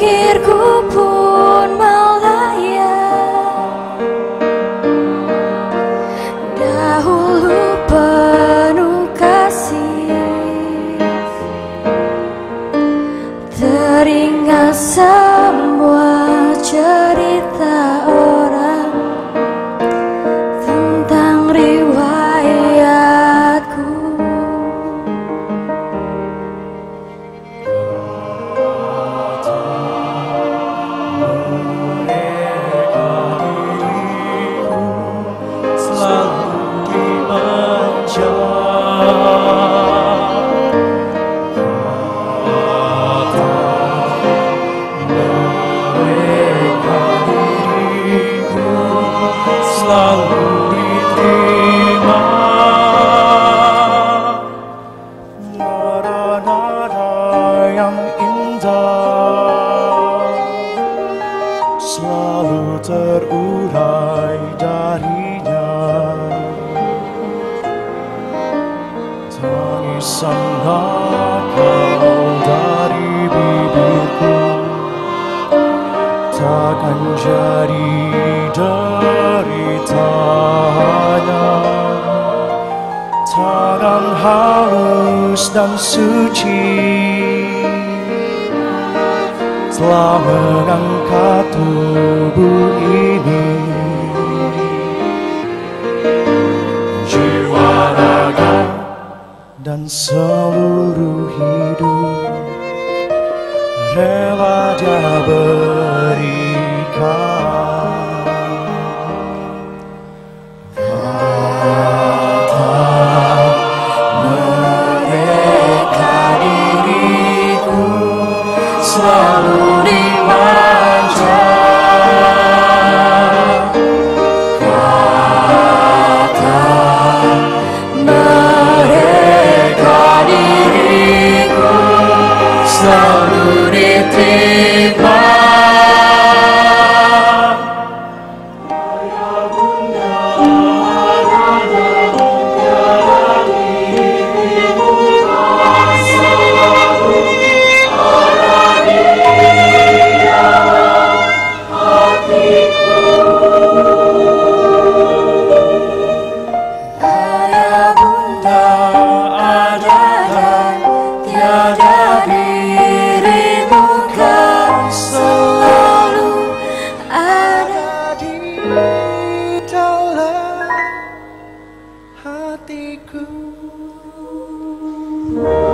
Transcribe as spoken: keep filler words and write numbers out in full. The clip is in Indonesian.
pikirku pun melayang. Dahulu penuh kasih, teringat semua cerita orang tentang riwayatku. Selalu dimanja, mereka diriku selalu diterima. Nada-nada yang indah selalu terurai darinya. Tangisan nakal dari bibirku takkan jadi deritanya. Tangan halus dan suci telah mengangkat tubuh ini. Jiwa, raga, dan seluruh hidup rela Dia berikan. Kata mereka diriku selalu dimanja. Kata mereka diriku selalu diterima. Ayah bunda ada tiada dirimu selalu ada di dalam hatiku. Ayah bunda ada dan tiada dirimu kan selalu ada di dalam hatiku.